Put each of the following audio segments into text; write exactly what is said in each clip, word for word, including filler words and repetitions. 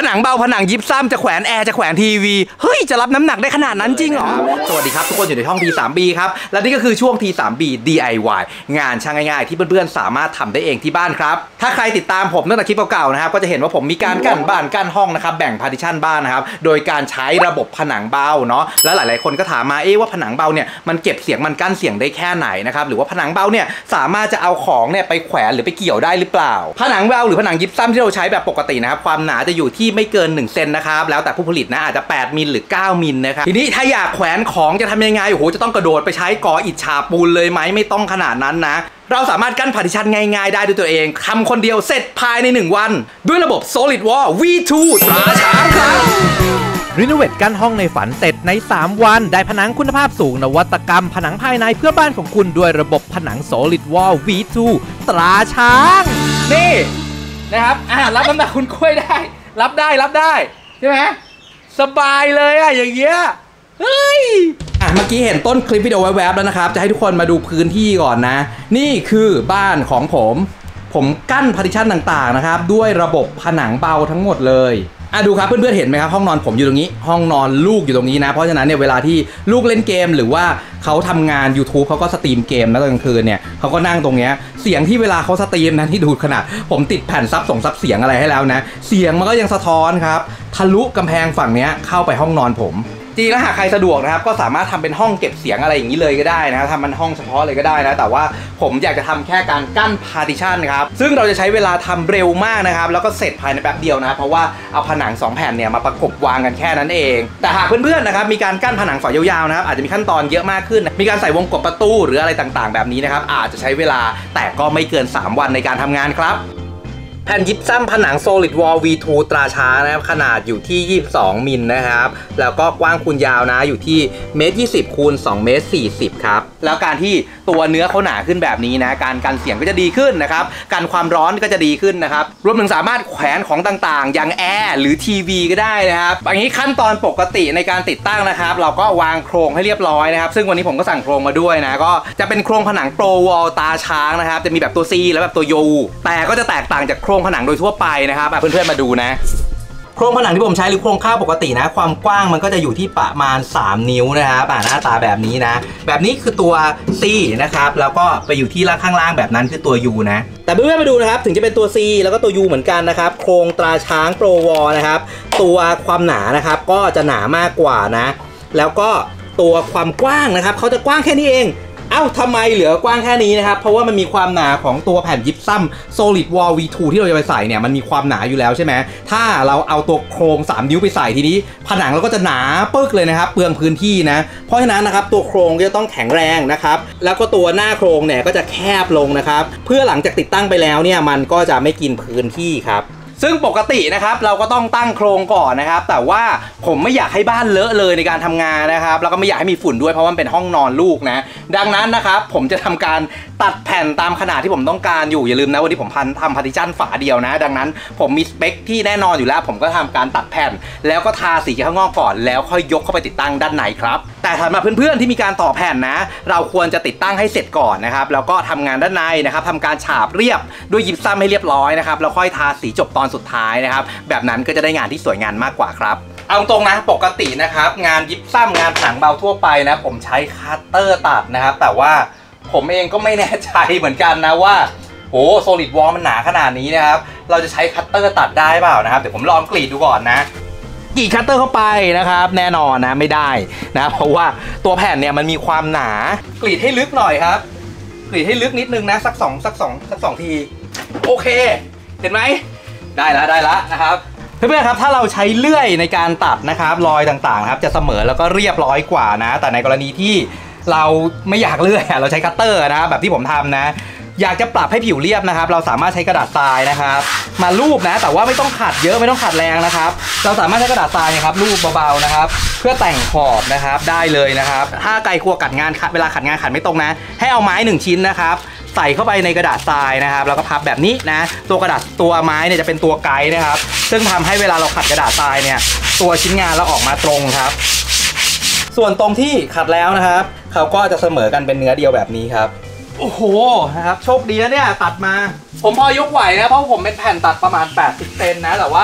นังเบาผนังยิปซัมจะแขวนแอร์จะแขวนทีวีเฮ้ยจะรับน้ำหนักได้ขนาดนั้นจริงเหรอสวัสดีครับทุกคนอยู่ในช่อง ที ทรี บี ครับและนี่ก็คือช่วง ที ทรี บี ดี ไอ วาย งานช่างง่ายๆที่เพื่อนๆสามารถทำได้เองที่บ้านครับถ้าใครติดตามผมตั้งแต่คลิปเก่าๆนะครับก็จะเห็นว่าผมมีการกั้นบ้านกั้นห้องนะครับแบ่งพาร์ติชันบ้านนะครับโดยการใช้ระบบผนังเบาเนาะแล้วหลายๆคนก็ถามมาเอ๊ะว่าผนังเบาเนี่ยมันเก็บเสียงมันกั้นเสียงได้แค่ไหนนะครับหรือว่าผนังเบาเนี่ยสามารถจะเอาของเนี่ยไปแขวนหรือไปเกี่ยวได้หรือเปล่าผนังเบาหรือผนังยิปซัมที่เราใช้แบบปกตินะครับความหนาจะอยู่ที่ไม่เกินหนึ่งเซนนะครับแล้วแต่ผู้ผลิตนะอาจจะแปดมิลหรือเก้ามิลนะครับทีนี้ถ้าอยากแขวนของจะทำยังไงโอ้โหจะต้องกระโดดไปใช้ก่ออิฐฉาบปูนเลยไหมไม่ต้องขนาดนั้นนะเราสามารถกั้นพาร์ติชันง่ายๆได้ด้วยตัวเองทำคนเดียวเสร็จภายในหนึ่งวันด้วยระบบ Solid Wall วี ทู ตราช้างครับรีโนเวทกั้นห้องในฝันเสร็จในสามวันได้ผนังคุณภาพสูงนวัตกรรมผนังภายในเพื่อบ้านของคุณด้วยระบบผนัง Solid Wall วี ทู ตราช้างนี่นะครับอ่ารับน้ำหนักคุณกล้วยได้รับได้รับได้ใช่ไหมสบายเลยอะอย่างเงี้ยเฮ้ยอ่ะเมื่อกี้เห็นต้นคลิปวิดีโอแวบๆแล้วนะครับจะให้ทุกคนมาดูพื้นที่ก่อนนะนี่คือบ้านของผมผมกั้นพาร์ติชันต่างๆนะครับด้วยระบบผนังเบาทั้งหมดเลยอ่ะดูครับเพื่อนๆเห็นไหมครับห้องนอนผมอยู่ตรงนี้ห้องนอนลูกอยู่ตรงนี้นะเพราะฉะนั้นเนี่ยเวลาที่ลูกเล่นเกมหรือว่าเขาทำงาน YouTube เขาก็สตรีมเกมนะตอนกลางคืนเนี่ยเขาก็นั่งตรงเนี้ยเสียงที่เวลาเขาสตรีมนะที่ดูขนาดผมติดแผ่นซับส่งซับเสียงอะไรให้แล้วนะเสียงมันก็ยังสะท้อนครับทะลุกำแพงฝั่งเนี้ยเข้าไปห้องนอนผมจริงแล้วหากใครสะดวกนะครับก็สามารถทำเป็นห้องเก็บเสียงอะไรอย่างนี้เลยก็ได้นะครับทำมันห้องเฉพาะเลยก็ได้นะแต่ว่าผมอยากจะทำแค่การกั้นพาร์ติชันครับซึ่งเราจะใช้เวลาทำเร็วมากนะครับแล้วก็เสร็จภายในแป๊บเดียวนะเพราะว่าเอาผนังสองแผ่นเนี่ยมาประกบวางกันแค่นั้นเองแต่หากเพื่อนๆนะครับมีการกั้นผนังฝายาวๆนะครับอาจจะมีขั้นตอนเยอะมากขึ้นมีการใส่วงกบประตูหรืออะไรต่างๆแบบนี้นะครับอาจจะใช้เวลาแต่ก็ไม่เกินสามวันในการทำงานครับแผ่นยิปซัมผนัง Solid Wall วี ทู ตราช้างนะครับขนาดอยู่ที่ยี่สิบสองมิลนะครับแล้วก็กว้างคูณยาวนะอยู่ที่เมตรยี่สิบคูณสองเมตรสี่สิบครับแล้วการที่ตัวเนื้อเขาหนาขึ้นแบบนี้นะการกันเสียงก็จะดีขึ้นนะครับกันความร้อนก็จะดีขึ้นนะครับรวมถึงสามารถแขวนของต่างๆอย่างแอร์หรือทีวีก็ได้นะครับอย่างนี้ขั้นตอนปกติในการติดตั้งนะครับเราก็วางโครงให้เรียบร้อยนะครับซึ่งวันนี้ผมก็สั่งโครงมาด้วยนะก็จะเป็นโครงผนังโปรวอลตาช้างนะครับจะมีแบบตัว C และแบบตัว ยู แต่ก็จะแตกต่างจากโครงผนังโดยทั่วไปนะครับเพื่อนๆมาดูนะโครงผนังที่ผมใช้หรือโครงข้าวปกตินะความกว้างมันก็จะอยู่ที่ประมาณสามนิ้วนะครับหน้าตาแบบนี้นะแบบนี้คือตัว C นะครับแล้วก็ไปอยู่ที่ล่างข้างล่างแบบนั้นคือตัว U นะแต่เพื่อนๆมาดูนะครับถึงจะเป็นตัว C แล้วก็ตัว U เหมือนกันนะครับโครงตราช้างโปรวอลนะครับตัวความหนานะครับก็จะหนามากกว่านะแล้วก็ตัวความกว้างนะครับเขาจะกว้างแค่นี้เองเอ้าทำไมเหลือกว้างแค่นี้นะครับเพราะว่ามันมีความหนาของตัวแผ่นยิปซัม Solid Wall วี ทู ที่เราจะไปใส่เนี่ยมันมีความหนาอยู่แล้วใช่ไหมถ้าเราเอาตัวโครงสามนิ้วไปใส่ทีนี้ผนังเราก็จะหนาปึ๊กเลยนะครับเปลืองพื้นที่นะเพราะฉะนั้นนะครับตัวโครงจะต้องแข็งแรงนะครับแล้วก็ตัวหน้าโครงเนี่ยก็จะแคบลงนะครับเพื่อหลังจากติดตั้งไปแล้วเนี่ยมันก็จะไม่กินพื้นที่ครับซึ่งปกตินะครับเราก็ต้องตั้งโครงก่อนนะครับแต่ว่าผมไม่อยากให้บ้านเลอะเลยในการทำงานนะครับแล้วก็ไม่อยากให้มีฝุ่นด้วยเพราะมันเป็นห้องนอนลูกนะดังนั้นนะครับผมจะทำการตัดแผ่นตามขนาดที่ผมต้องการอยู่อย่าลืมนะวันนี้ผมพันทำพาร์ติชันฝาเดียวนะดังนั้นผมมีสเปคที่แน่นอนอยู่แล้วผมก็ทำการตัดแผ่นแล้วก็ทาสีข้างนอกก่อนแล้วค่อยยกเข้าไปติดตั้งด้านในครับแต่สำหรับเพื่อนๆที่มีการต่อแผ่นนะเราควรจะติดตั้งให้เสร็จก่อนนะครับแล้วก็ทำงานด้านในนะครับทำการฉาบเรียบด้วยยิปซัมให้เรียบร้อยนะครับแล้วค่อยทาสีจบตอนสุดท้ายนะครับแบบนั้นก็จะได้งานที่สวยงามมากกว่าครับเอาตรงนะปกตินะครับงานยิปซัมงานผนังเบาทั่วไปนะผมใช้คัตเตอร์ตัดนะครับแต่ว่าผมเองก็ไม่แน่ใจเหมือนกันนะว่าโอ้ Solid Wall มันหนาขนาดนี้นะครับเราจะใช้คัตเตอร์ตัดได้เปล่านะครับเดี๋ยวผมลองกรีดดูก่อนนะกรีดคัตเตอร์เข้าไปนะครับแน่นอนนะไม่ได้นะเพราะว่าตัวแผ่นเนี่ยมันมีความหนากรีดให้ลึกหน่อยครับกรีดให้ลึกนิดนึงนะสักสองสักสองสักสองทีโอเคเห็นไหมได้แล้วได้แล้วนะครับเพื่อนๆครับถ้าเราใช้เลื่อยในการตัดนะครับรอยต่างๆครับจะเสมอแล้วก็เรียบร้อยกว่านะแต่ในกรณีที่เราไม่อยากเลื่อยเราใช้คัตเตอร์นะครับแบบที่ผมทำนะอยากจะปรับให้ผิวเรียบนะครับเราสามารถใช้กระดาษทรายนะครับมาลูบนะแต่ว่าไม่ต้องขัดเยอะไม่ต้องขัดแรงนะครับเราสามารถใช้กระดาษทรายนะครับลูบเบาๆนะครับเพื่อแต่งขอบนะครับได้เลยนะครับถ้าไกลครัวกัดงานเวลาขัดงานขัดไม่ตรงนะให้เอาไม้หนึ่งชิ้นนะครับใส่เข้าไปในกระดาษทรายนะครับแล้วก็พับแบบนี้นะตัวกระดาษตัวไม้เนี่ยจะเป็นตัวไกด์นะครับซึ่งทำให้เวลาเราขัดกระดาษทรายเนี่ยตัวชิ้นงานเราออกมาตรงครับส่วนตรงที่ขัดแล้วนะครับเขาก็จะเสมอกันเป็นเนื้อเดียวแบบนี้ครับโอ้โหนะครับโชคดีนะเนี่ยตัดมาผมพอยกไหวนะเพราะผมเป็นแผ่นตัดประมาณแปดสิบเซนนะแต่ว่า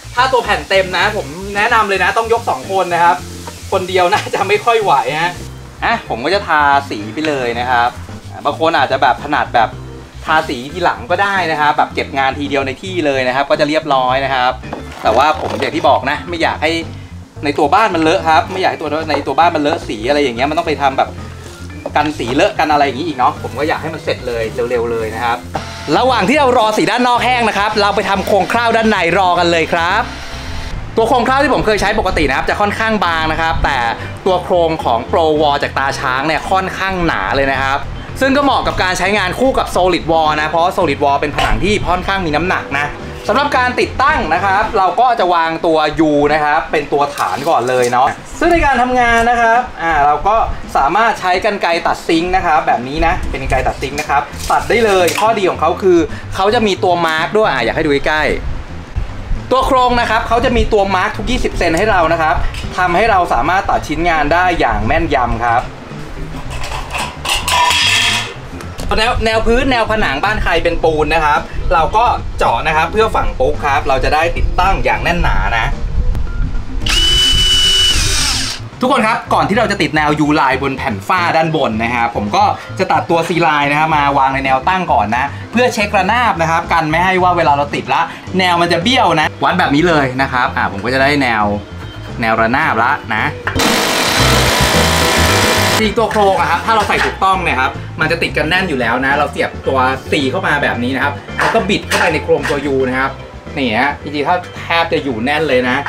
ถ้าตัวแผ่นเต็มนะผมแนะนำเลยนะต้องยกสองคนนะครับคนเดียวน่าจะไม่ค่อยไหวฮะอ่ะผมก็จะทาสีไปเลยนะครับบางคนอาจจะแบบถนัดแบบทาสีทีหลังก็ได้นะครับแบบเก็บงานทีเดียวในที่เลยนะครับก็จะเรียบร้อยนะครับแต่ว่าผมอย่างที่บอกนะไม่อยากให้ในตัวบ้านมันเลอะครับไม่อยากให้ตัวในตัวบ้านมันเลอะสีอะไรอย่างเงี้ยมันต้องไปทำแบบกันสีเลอะกันอะไรอย่างนี้อีกเนาะผมก็อยากให้มันเสร็จเลยเร็วๆเลยนะครับระหว่างที่เรารอสีด้านนอกแห้งนะครับเราไปทำโครงคร่าวด้านในรอกันเลยครับตัวโครงคร่าวที่ผมเคยใช้ปกตินะครับจะค่อนข้างบางนะครับแต่ตัวโครงของ Pro Wall จากตาช้างเนี่ยค่อนข้างหนาเลยนะครับซึ่งก็เหมาะกับการใช้งานคู่กับ Solid Wall นะเพราะ Solid Wall เป็นผนังที่ค่อนข้างมีน้ำหนักนะสำหรับการติดตั้งนะครับเราก็จะวางตัว U นะครับเป็นตัวฐานก่อนเลยเนาะซึ่งในการทำงานนะครับอ่าเราก็สามารถใช้กรรไกรตัดซิงค์นะครับแบบนี้นะเป็นกรรไกรตัดซิงค์นะครับตัดได้เลยข้อดีของเขาคือเขาจะมีตัวมาร์กด้วยอ่าอยากให้ดูใกล้ๆตัวโครงนะครับเขาจะมีตัวมาร์กทุกยี่สิบเซนให้เรานะครับทำให้เราสามารถตัดชิ้นงานได้อย่างแม่นยำครับแนวแนวพื้นแนวผนังบ้านใครเป็นปูนนะครับเราก็เจาะนะครับเพื่อฝังปุ๊กครับเราจะได้ติดตั้งอย่างแน่นหนานะทุกคนครับก่อนที่เราจะติดแนว U ไลน์บนแผ่นฝ้าด้านบนนะครับผมก็จะตัดตัว C ไลน์นะครับมาวางในแนวตั้งก่อนนะเพื่อเช็คระนาบนะครับกันไม่ให้ว่าเวลาเราติดละแนวมันจะเบี้ยวนะวัดแบบนี้เลยนะครับอ่าผมก็จะได้แนวแนวระนาบละนะสีตัวโครงอะครับถ้าเราใส่ถูกต้องเนี่ยครับมันจะติดกันแน่นอยู่แล้วนะเราเสียบตัวสีเข้ามาแบบนี้นะครับแล้วก็บิดเข้าไปในโครงตัว U นะครับนี่ฮะจริงๆถ้าแทบจะอยู่แน่นเลยนะ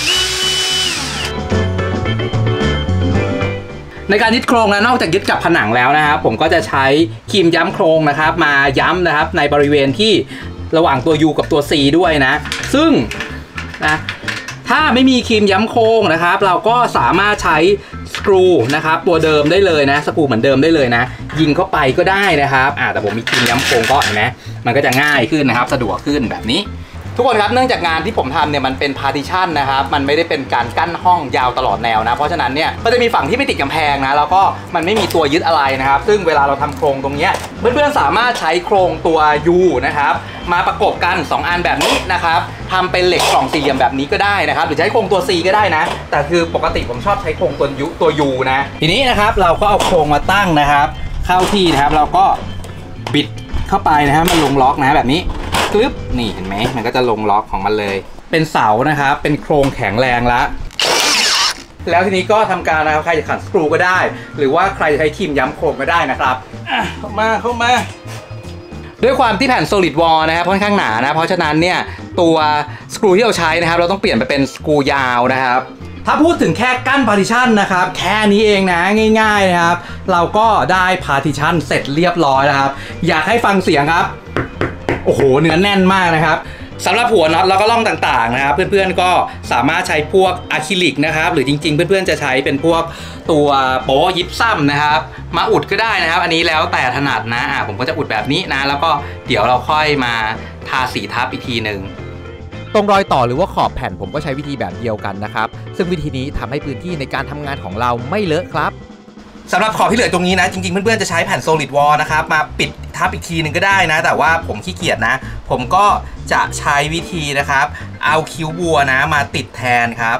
ในการยึดโครงนะนอกจากยึดกับผนังแล้วนะครับผมก็จะใช้ครีมย้ำโครงนะครับมาย้ำนะครับในบริเวณที่ระหว่างตัว U กับตัว C ด้วยนะซึ่งนะถ้าไม่มีครีมย้ำโครงนะครับเราก็สามารถใช้สกรูนะครับตัวเดิมได้เลยนะสกรูเหมือนเดิมได้เลยนะยิงเข้าไปก็ได้นะครับอ่าแต่ผมมีครีมย้ำโครงก็เห็นไหมมันก็จะง่ายขึ้นนะครับสะดวกขึ้นแบบนี้ทุกคนครับเนื่องจากงานที่ผมทำเนี่ยมันเป็นพาร์ติชันนะครับมันไม่ได้เป็นการกั้นห้องยาวตลอดแนวนะเพราะฉะนั้นเนี่ยก็จะมีฝั่งที่ไม่ติดกำแพงนะแล้วก็มันไม่มีตัวยึดอะไรนะครับซึ่งเวลาเราทำโครงตรงนี้เพื่อนๆสามารถใช้โครงตัว U นะครับมาประกบกันสองอันแบบนี้นะครับทำเป็นเหล็กกล่องสี่เหลี่ยมแบบนี้ก็ได้นะครับหรือใช้โครงตัว C ก็ได้นะแต่คือปกติผมชอบใช้โครงตัว U ตัว U นะทีนี้นะครับเราก็เอาโครงมาตั้งนะครับเข้าที่นะครับเราก็บิดเข้าไปนะครับมันลงล็อกนะแบบนี้กึ๊บนี่เห็นไหมมันก็จะลงล็อกของมันเลยเป็นเสานะครับเป็นโครงแข็งแรงละแล้วทีนี้ก็ทำการนะครับใครจะขันสกรูก็ได้หรือว่าใครจะใช้ครีมย้ำโครงก็ได้นะครับเข้ามาเข้ามาด้วยความที่แผ่น Solid Wall นะครับค่อนข้างหนานะเพราะฉะนั้นเนี่ยตัวสกรูที่เราใช้นะครับเราต้องเปลี่ยนไปเป็นสกรูยาวนะครับถ้าพูดถึงแค่กั้น partition นะครับแค่นี้เองนะง่ายๆนะครับเราก็ได้ partition เสร็จเรียบร้อยแล้วครับอยากให้ฟังเสียงครับโอ้โหเนื้อแน่นมากนะครับสำหรับหัวน็อตแล้วก็ร่องต่างๆนะครับเพื่อนๆก็สามารถใช้พวกอะคริลิกนะครับหรือจริงๆเพื่อนๆจะใช้เป็นพวกตัวโป๊ยิปซัมนะครับมาอุดก็ได้นะครับอันนี้แล้วแต่ถนัดนะอ่ะผมก็จะอุดแบบนี้นะแล้วก็เดี๋ยวเราค่อยมาทาสีทับอีกทีหนึ่งตรงรอยต่อหรือว่าขอบแผ่นผมก็ใช้วิธีแบบเดียวกันนะครับซึ่งวิธีนี้ทำให้พื้นที่ในการทำงานของเราไม่เลอะครับสำหรับขอบที่เหลือตรงนี้นะจริงๆเพื่อนๆจะใช้แผ่น Solid Wall นะครับมาปิดทับอีกทีหนึ่งก็ได้นะแต่ว่าผมขี้เกียจนะผมก็จะใช้วิธีนะครับเอาคิ้วบัวนะมาติดแทนครับ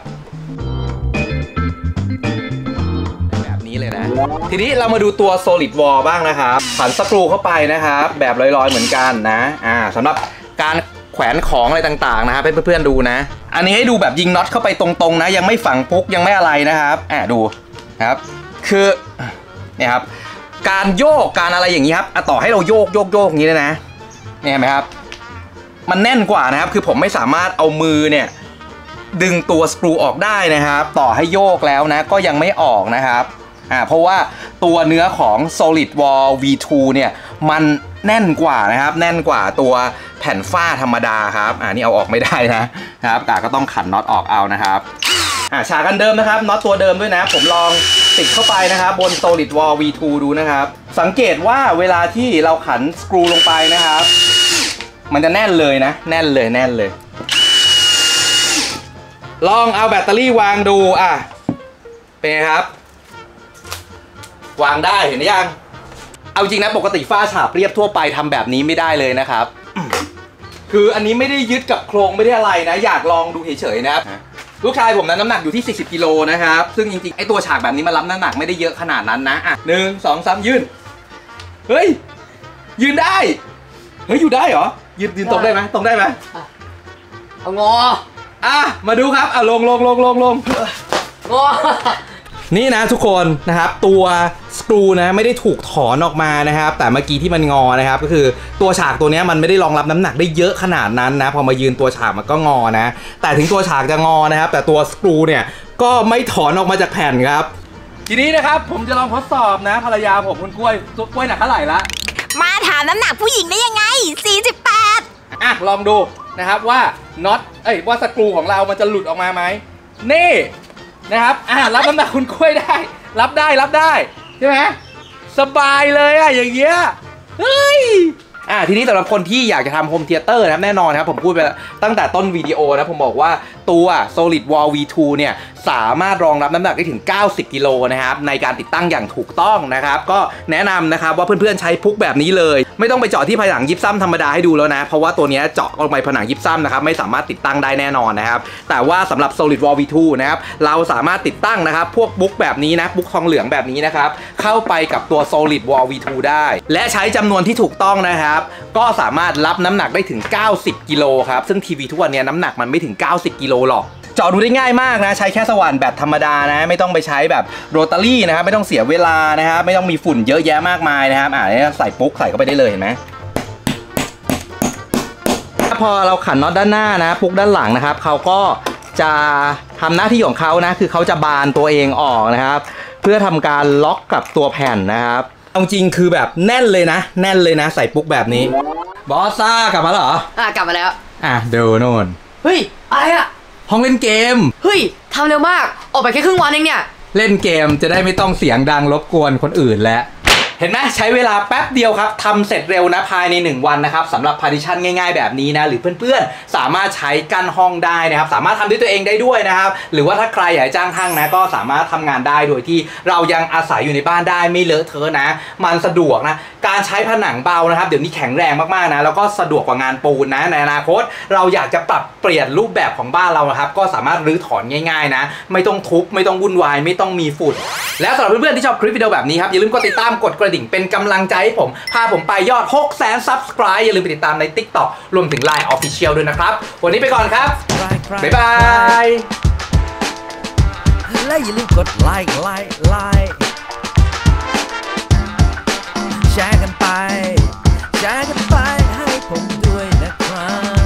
แบบนี้เลยนะทีนี้เรามาดูตัว Solid Wall บ้างนะครับผันสกรูเข้าไปนะครับแบบลอยๆเหมือนกันนะอ่าสำหรับการแขวนของอะไรต่างๆนะครับให้เพื่อนๆดูนะอันนี้ให้ดูแบบยิงน็อตเข้าไปตรงๆนะยังไม่ฝังปุ๊กยังไม่อะไรนะครับอ่าดูครับคือเนี่ยครับการโยกการอะไรอย่างนี้ครับต่อให้เราโยกโยกโยกอย่างนี้เลยนะเนี่ยเห็นไหมครับมันแน่นกว่านะครับคือผมไม่สามารถเอามือเนี่ยดึงตัวสกรูออกได้นะครับต่อให้โยกแล้วนะก็ยังไม่ออกนะครับอ่าเพราะว่าตัวเนื้อของ Solid Wall วี ทู เนี่ยมันแน่นกว่านะครับแน่นกว่าตัวแผ่นฝ้าธรรมดาครับอ่านี่เอาออกไม่ได้นะครับแต่ก็ต้องขันน็อตออกเอานะครับอ่าฉากกันเดิมนะครับน็อตตัวเดิมด้วยนะผมลองติดเข้าไปนะครับบน Solid Wall วี ทู ดูนะครับสังเกตว่าเวลาที่เราขันสกรูลงไปนะครับมันจะแน่นเลยนะแน่นเลยแน่นเลยลองเอาแบตเตอรี่วางดูอ่ะเป็นไงครับวางได้เห็นหรือยังเอาจริงนะปกติฝ้าฉาบเรียบทั่วไปทำแบบนี้ไม่ได้เลยนะครับคืออันนี้ไม่ได้ยึดกับโครงไม่ได้อะไรนะอยากลองดูเฉยๆนะครับลูกชายผมนั้นน้ำหนักอยู่ที่สี่สิบกิโลนะครับซึ่งจริงๆไอตัวฉากแบบนี้มันรับน้ำหนักไม่ได้เยอะขนาดนั้นนะอ่ะหนึ่งสองสามยืนเฮ้ยยืนได้เฮ้ยอยู่ได้เหรอยืนยืนตรงได้ไหมตรงได้ไหมเอางออ่ะมาดูครับอ่ะลงลงลงลงลงงอนี่นะทุกคนนะครับตัวสกรูนะไม่ได้ถูกถอนออกมานะครับแต่เมื่อกี้ที่มันงอนะครับก็คือตัวฉากตัวนี้มันไม่ได้รองรับน้ำหนักได้เยอะขนาดนั้นนะพอมายืนตัวฉากมันก็งอนะแต่ถึงตัวฉากจะงอนะครับแต่ตัวสกรูเนี่ยก็ไม่ถอนออกมาจากแผ่นครับทีนี้นะครับผมจะลองทดสอบนะภรรยาผมคุณกล้วยกล้วยหนักเท่าไหร่ละมาถามน้ำหนักผู้หญิงได้ยังไงสี่สิบแปดอ่ะลองดูนะครับว่าน็อตเอ้ยว่าสกรูของเรามันจะหลุดออกมาไหมนี่นะครับอ่ะรับน้ำหนักคุณกล้วยได้รับได้รับได้ใช่ไหมสบายเลยอ่ะอย่างเงี้ยเฮ้ยอ่ะทีนี้สำหรับคนที่อยากจะทำโฮมเธียเตอร์นะครับแน่นอนครับผมพูดไปตั้งแต่ต้นวิดีโอนะผมบอกว่าตัว Solid Wall วี ทู เนี่ยสามารถรองรับน้ำหนักได้ถึงเก้าสิบกิโลนะครับในการติดตั้งอย่างถูกต้องนะครับก็แนะนำนะครับว่าเพื่อนๆใช้พุกแบบนี้เลยไม่ต้องไปเจาะที่ผนังยิปซัมธรรมดาให้ดูแล้วนะเพราะว่าตัวนี้เจาะลงไปผนังยิปซัมนะครับไม่สามารถติดตั้งได้แน่นอนนะครับแต่ว่าสำหรับ Solid Wall วี ทู นะครับเราสามารถติดตั้งนะครับพวกบุ๊กแบบนี้นะบุ๊กทองเหลืองแบบนี้นะครับเข้าไปกับตัว Solid Wall วี ทู ได้และใช้จำนวนที่ถูกต้องนะครับก็สามารถรับน้ำหนักได้ถึงเก้าสิบกิโลครับซึ่งทีวีทุกวันนี้น้ำหนักมันไม่ถึงเก้าสิบกิโลหรอกเจาะดูได้ง่ายมากนะใช้แค่สว่านแบบธรรมดานะไม่ต้องไปใช้แบบโรตารี่นะครับไม่ต้องเสียเวลานะครับไม่ต้องมีฝุ่นเยอะแยะมากมายนะครับอ่าใส่ปุ๊กใส่เข้าไปได้เลยเห็นไหมพอเราขันน็อตด้านหน้านะปุ๊กด้านหลังนะครับเขาก็จะทำหน้าที่ของเขานะคือเขาจะบานตัวเองออกนะครับเพื่อทำการล็อกกับตัวแผ่นนะครับจริงๆคือแบบแน่นเลยนะแน่นเลยนะใส่ปุ๊กแบบนี้บอสซ่ากลับมาเหรออ่ะกลับมาแล้วอ่ะเดี๋ยวโน่นเฮ้ยอะไรอะห้องเล่นเกมเฮ้ยทำเร็วมากออกไปแค่ครึ่งวันเองเนี่ยเล่นเกมจะได้ไม่ต้องเสียงดังรบกวนคนอื่นแล้วเห็นไหมใช้เวลาแป๊บเดียวครับทำเสร็จเร็วนะภายในหนึ่งวันนะครับสำหรับ partition ง่ายๆแบบนี้นะหรือเพื่อนๆสามารถใช้กั้นห้องได้นะครับสามารถทำด้วยตัวเองได้ด้วยนะครับหรือว่าถ้าใครอยากจ้างช่างนะก็สามารถทำงานได้โดยที่เรายังอาศัยอยู่ในบ้านได้ไม่เลอะเทอะนะมันสะดวกนะการใช้ผนังเบานะครับเดี๋ยวนี้แข็งแรงมากๆนะแล้วก็สะดวกกว่างานปูนนะในอนาคตเราอยากจะปรับเปลี่ยนรูปแบบของบ้านเรานะครับก็สามารถรื้อถอนง่ายๆนะไม่ต้องทุบไม่ต้องวุ่นวายไม่ต้องมีฝุ่นแล้วสำหรับเพื่อนๆที่ชอบคลิปวิดีโอแบบนี้ครับอย่าลืมกดติดตามกดกระดิ่งเป็นกำลังใจให้ผมพาผมไปยอด หกแสน ซับสไครบ์ อย่าลืมไปติดตามใน ติ๊กต็อก รวมถึง ไลน์ Official ด้วยนะครับวันนี้ไปก่อนครับบ๊ายบายและอย่าลืมกดไลค์ไลค์ไลค์แชร์กันไปแชร์กันไปให้ผมด้วยนะครับ